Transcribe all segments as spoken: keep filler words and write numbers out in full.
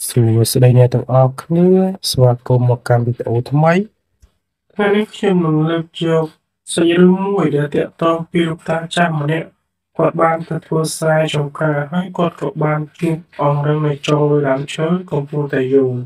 សួស្តីអ្នកទាំងអស់គ្នាស្វាគមន៍មកកាន់វីដេអូថ្មីថ្ងៃនេះខ្ញុំនឹងលើកយកសាច់រឿងមួយដែលទាក់ទងពីលោកតាចាស់ម្នាក់គាត់បានទៅធ្វើស្រែចម្ការហើយគាត់ក៏បានជួបអង្រឹងនៃចូលដើមឈើកំពុងតែយំ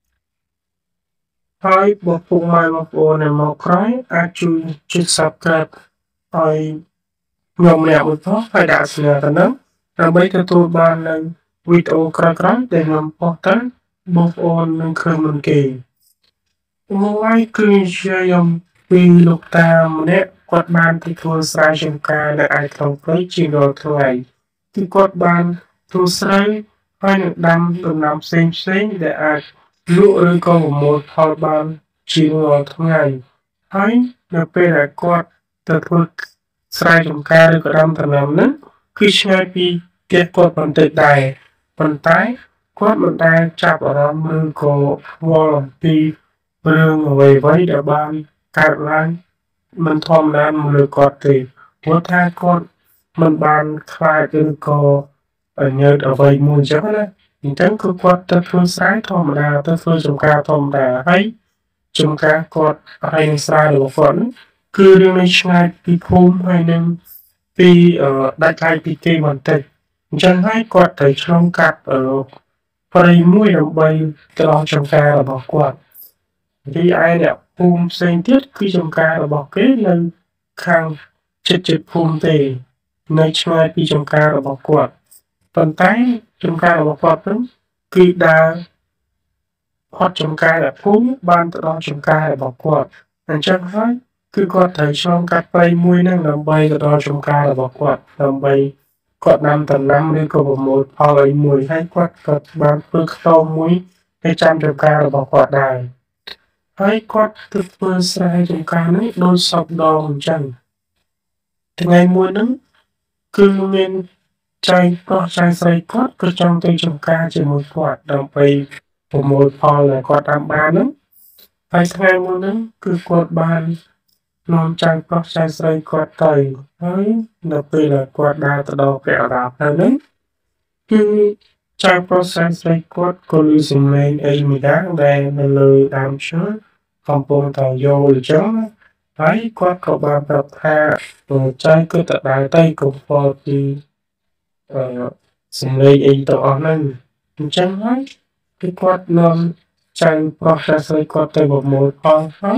ហើយបងពុកម៉ែបងប្អូននៅមកក្រោយអាចជួយចុច Subscribe ឲ្យខ្ញុំម្នាក់មួយផងហើយដាក់សញ្ញាទៅនឹងដើម្បីទទួលបាននៅវីដេអូក្រោយៗដែលខ្ញុំផុសទៅបងប្អូននឹងឃើញមុនគេមួយហើយគឺនិយាយអំពីលោកតាម្នាក់គាត់បានទៅធ្វើស្រែចម្ការនៅឯក្នុងព្រៃជារាល់ថ្ងៃគឺគាត់បានធ្វើស្រែហើយនឹងដាំដំណាំផ្សេងផ្សេងដែលអាចលក់ឬក៏ប្រមូលផលបានជារាល់ថ្ងៃហើយនៅពេលដែលគាត់ទៅធ្វើស្រែចម្ការឬក៏ដាំដំណាំហ្នឹងគឺឆ្ងាយពីផ្ទះគាត់បន្តិចដែរប៉ុន្តែគាត់មិនដែលចាប់អារម្មណ៍ឬក៏ខ្វល់អំពីរឿងអ្វីៗដែលបានកើតឡើងមិនធម្មតាមកលើគាត់ទេព្រោះថាគាត់មិនបានខ្លាចឬក៏ញើសអ្វីមួយអញ្ចឹងណាអញ្ចឹងគឺគាត់ទៅធ្វើស្រែធម្មតាទៅធ្វើចម្ការធម្មតាហើយចម្ការគាត់ហើយនឹងស្រែរបស់គាត់គឺរឿងនេះឆ្ងាយពីភូមិហើយនឹងពីដាច់ថ្លៃពីគេបន្តិចអញ្ចឹងហើយគាត់ត្រូវឆ្លងកាត់ព្រៃមួយដើម្បីទៅដល់ចម្ការរបស់គាត់រីឯអ្នកភូមិផ្សេងទៀតគឺចម្ការរបស់គេនៅខាងជិតជិតភូមិទេនៅឆ្ងាយពីចម្ការរបស់គាត់ប៉ុន្តែចម្ការរបស់គាត់ហ្នឹងគឺដើរផុតចម្ការអ្នកភូមិបានទៅដល់ចម្ការរបស់គាត់អញ្ចឹងហើយគឺគាត់ត្រូវឆ្លងកាត់ព្រៃមួយហ្នឹងដើម្បីទៅដល់ចម្ការរបស់គាត់ដើម្បីគាត់ដាំដំណាំឬក៏ប្រមូលផលអីមួយហើយគាត់ក៏បានធ្វើខ្ទមមួយទៅចាំចម្ការរបស់គាត់ដែរហើយគាត់ទៅធ្វើស្រែចម្ការហ្នឹងដោយសពដងអញ្ចឹងថ្ងៃមួយហ្នឹងគឺមានចៅប្រុសចៅស្រីគាត់ក៏ចង់ទៅចម្ការជាមួយគាត់ដើម្បីប្រមូលផលដែលគាត់ដាំបានហ្នឹងហើយថ្ងៃមួយហ្នឹងគឺគាត់បាននាំចៅប្រុសចៅស្រីគាត់ទៅហើយនៅពេលដែលគាត់ដើរទៅដល់ពាក់កណ្ដាលផ្លូវហ្នឹងគឺចៅប្រុសចៅស្រីគាត់ក៏ឮសំឡេងអីមួយយ៉ាងដែលនៅលើដើមឈើកំពុងតែយល់អញ្ចឹងហើយគាត់ក៏បានប្រាប់ថាចៅគឺទៅដើរទៅកុំខ្វល់ពីអឺសំឡេងអីទាំងអស់ហ្នឹងអញ្ចឹងហើយគឺគាត់នាំចៅប្រុសចៅស្រីគាត់ទៅប្រមូលផលហើយ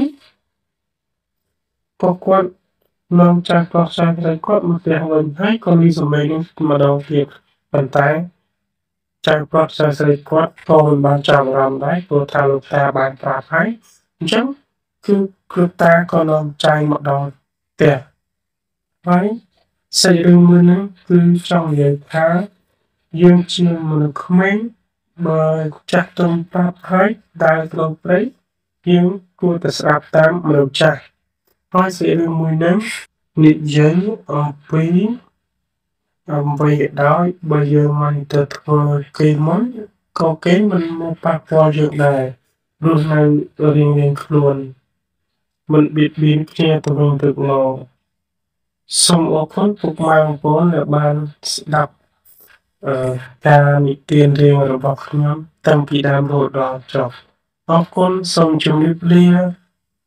ក៏គាត់នាំចៅប្រុសចៅស្រីគាត់មកផ្ទះវិញហើយក៏ឮសំឡេងនេះម្ដងទៀតប៉ុន្តែចៅប្រុសចៅស្រីគាត់ក៏មិនបានចាប់អារម្មណ៍ដែរព្រោះថាលោកតាបានប្រាប់ហើយអញ្ចឹងគឺលោកតាក៏នាំចៅមកដល់ផ្ទះហើយសាច់រឿងមួយនេះគឺចង់និយាយថាយើងជាមនុស្សក្មេងបើចាស់ទុំប្រាប់ហើយដើរក្នុងព្រៃយើងគួរតែស្ដាប់តាមមនុស្សចាស់ហើយសាច់រឿងមួយនេះនិយាយអំពីអ្វីក៏ដោយបើយើងមិនទៅធ្វើគេមុនក៏គេមិនមកប៉ះពាល់យើងដែររស់នៅរៀងរៀងខ្លួនមិនបៀតបៀនគ្នាទៅវិញទៅមកសូមអរគុណពុកម៉ែបងប្អូនដែលបានស្ដាប់អឺការនិទានរឿងរបស់ខ្ញុំតាំងពីដើមរហូតដល់ចប់អរគុណសូមជម្រាបលា